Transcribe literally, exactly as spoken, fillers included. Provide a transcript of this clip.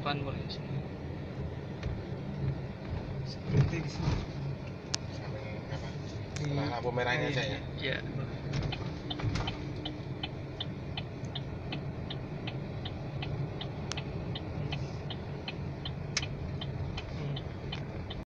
depan boleh di sini. Seperti di sini. Samping apa? Setelah lampu merahnya aja ya. Iya.